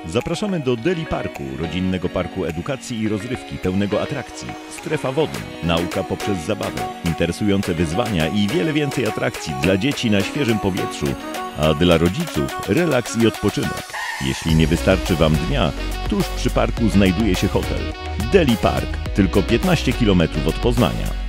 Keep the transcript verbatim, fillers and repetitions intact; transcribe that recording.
Zapraszamy do Deli Parku, rodzinnego parku edukacji i rozrywki pełnego atrakcji. Strefa wodna, nauka poprzez zabawę, interesujące wyzwania i wiele więcej atrakcji dla dzieci na świeżym powietrzu, a dla rodziców relaks i odpoczynek. Jeśli nie wystarczy Wam dnia, tuż przy parku znajduje się hotel. Deli Park, tylko piętnaście kilometrów od Poznania.